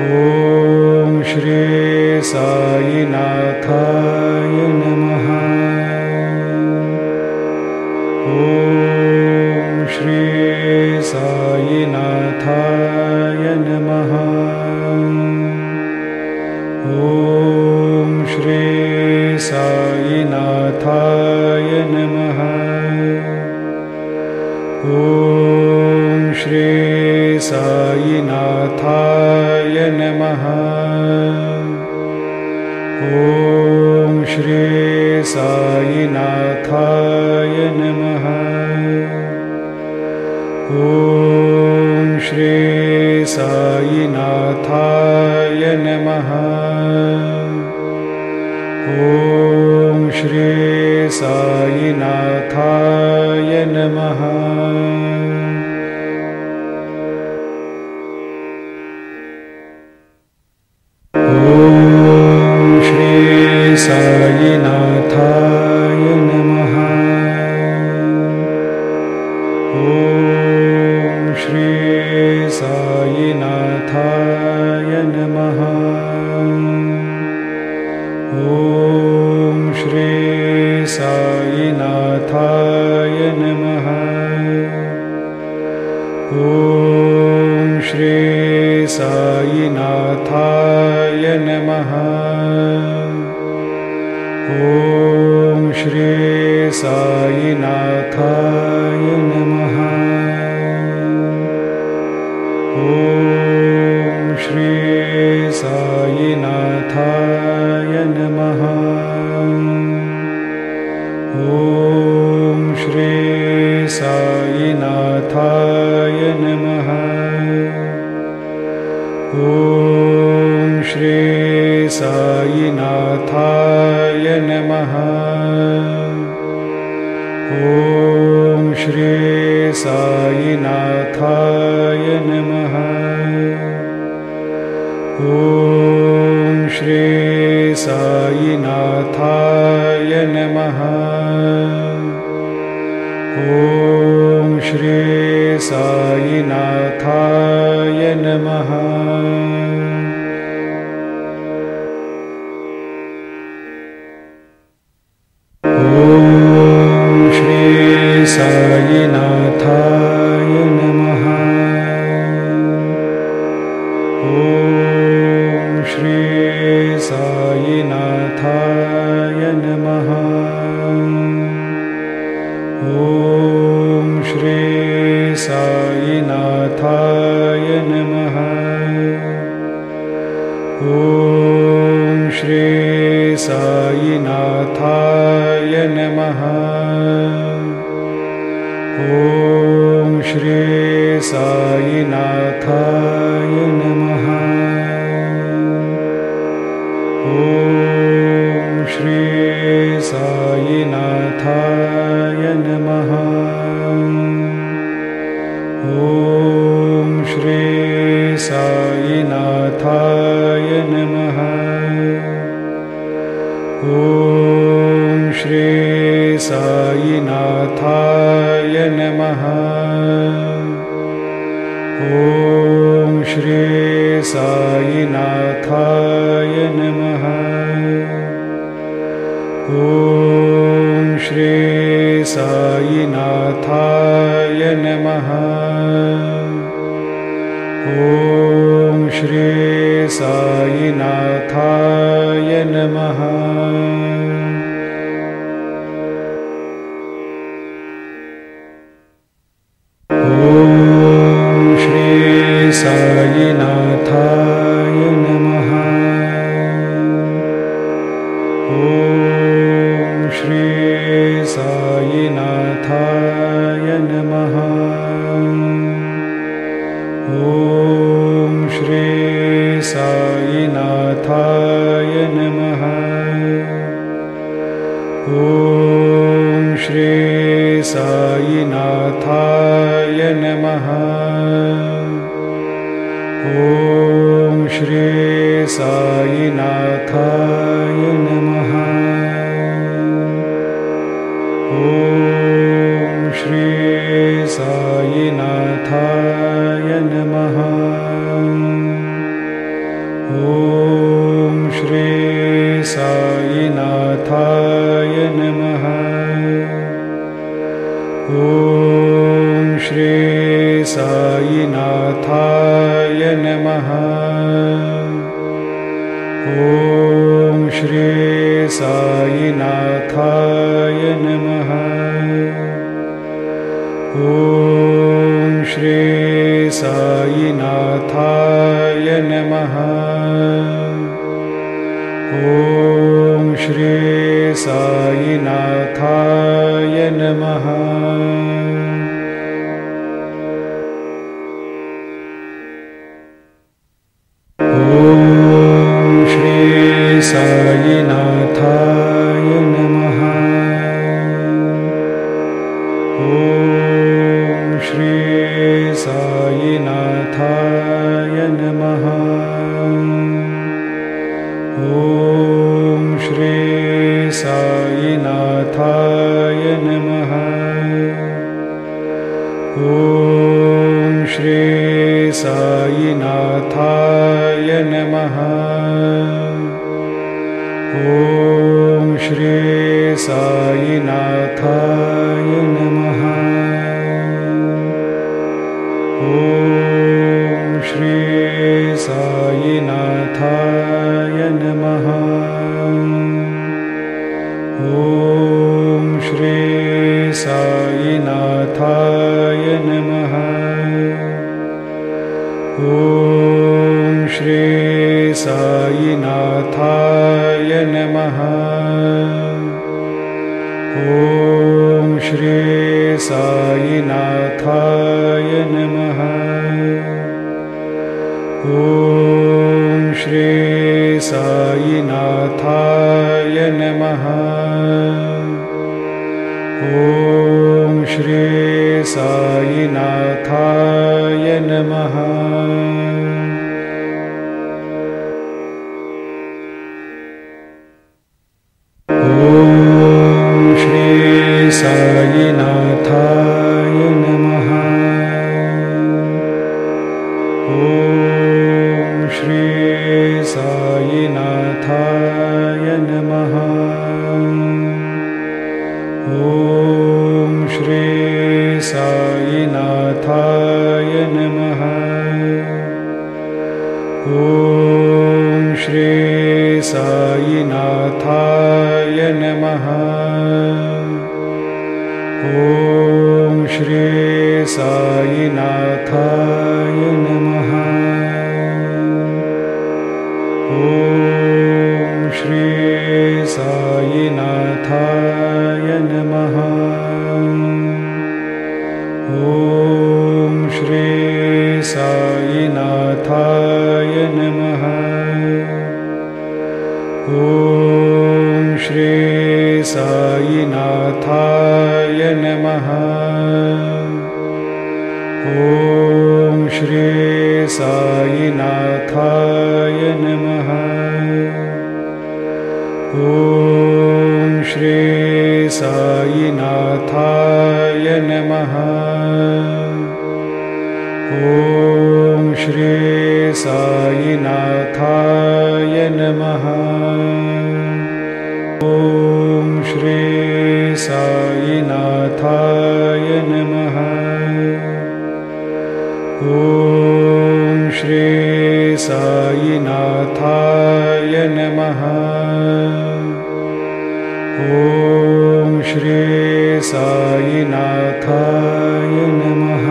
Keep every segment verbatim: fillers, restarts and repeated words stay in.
ॐ श्री साईनाथाय नमः। ॐ श्री साईनाथाय नमः। ॐ श्री साईनाथाय नमः। ॐ श्री साईनाथाय नमः। ॐ श्री साईनाथाय नमः। ॐ श्री साईनाथाय नमः। ॐ श्री साईनाथाय नमः। साईनाथाय नमः। ॐ श्री साईनाथाय नमः। ॐ श्री साईनाथाय नमः। ॐ श्री साईनाथाय नमः। ॐ श्री साईनाथाय नमः। ॐ श्री साईनाथाय नमः। ॐ श्री साईनाथाय नमः। ॐ श्री साईनाथाय नमः। ॐ श्री साईनाथाय नमः। ॐ श्री साईनाथाय नमः। ॐ श्री साईनाथाय नमः। साईनाथाय नमः। ॐ श्री साईनाथाय नमः। ॐ श्री साईनाथाय नमः। ॐ श्री साईनाथाय नमः। ॐ श्री साईनाथाय नमः। ॐ श्री साईनाथाय नमः। ॐ श्री साईनाथाय नमः। ॐ श्री साईनाथाय नमः। ॐ श्री साईनाथाय नमः। ॐ श्री साईनाथाय नमः। ॐ श्री साईनाथाय नमः। साईनाथाय नमः। ॐ श्री साईनाथाय नमः। ॐ श्री साईनाथाय नमः। ॐ श्री साईनाथाय नमः। ॐ श्री साईनाथाय नमः। ॐ श्री साईनाथाय नमः। ॐ श्री साईनाथाय नमः। ॐ श्री साईनाथाय नमः। ॐ श्री साईनाथाय नमः। ॐ श्री साईनाथाय नमः। ॐ श्री साईनाथाय नमः। साईनाथाय नमः। ॐ श्री साईनाथाय नमः। ॐ श्री साईनाथाय नमः। ॐ श्री साईनाथाय नमः। ॐ श्री साईनाथाय नमः। ॐ श्री साईनाथाय नमः। ॐ श्री साईनाथाय नमः। ॐ श्री साईनाथाय नमः। ॐ श्री साईनाथाय नमः। ॐ श्री साईनाथाय नमः। ॐ श्री साईनाथाय नमः। साईनाथाय नमः। ॐ श्री साईनाथाय नमः। ॐ श्री साईनाथाय नमः। ॐ श्री साईनाथाय नमः। ॐ श्री साईनाथाय नमः। ॐ श्री साईनाथाय नमः। ॐ श्री साईनाथाय नमः। ॐ श्री साईनाथाय नमः। ॐ श्री साईनाथाय नमः। ॐ श्री साईनाथाय नमः। ॐ श्री साईनाथाय नमः। ॐ श्री साईनाथाय नमः। ॐ श्री साईनाथाय नमः। ॐ श्री साईनाथाय नमः।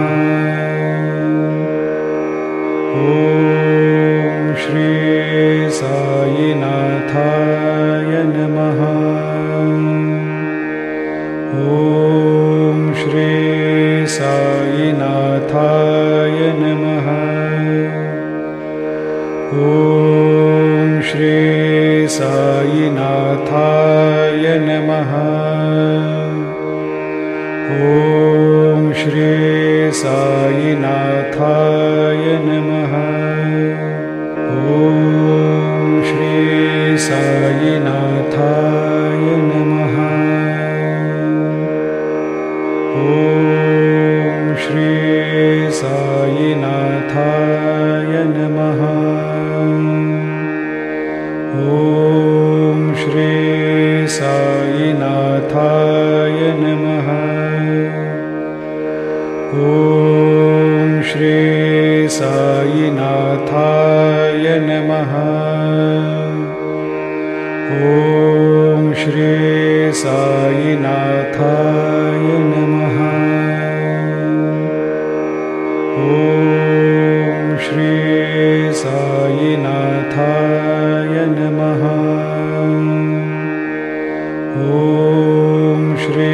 ॐ श्री साईनाथाय नमः। ॐ श्री साईनाथाय नमः। ॐ श्री साईनाथाय नमः। ॐ श्री साईनाथाय नमः। ॐ श्री साईनाथाय नमः। ॐ श्री साईनाथाय नमः। साईनाथाय नमः। ॐ श्री साईनाथाय नमः। ॐ श्री साईनाथाय नमः। ॐ श्री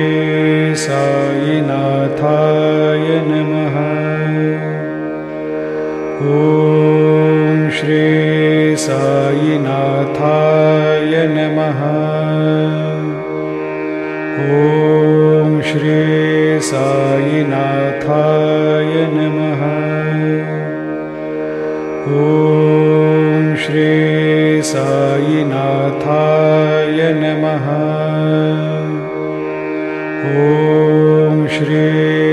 साईनाथाय नमः। ॐ श्री साईनाथाय नमः। ॐ श्री साईनाथाय नमः। ॐ श्री साईनाथाय नमः। ॐ श्री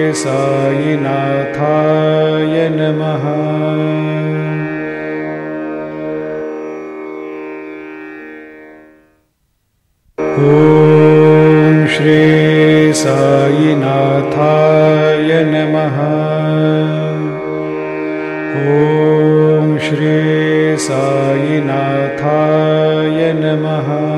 साईनाथाय नमः। ॐ श्री साईनाथाय नमः। ॐ श्री साईनाथाय नमः।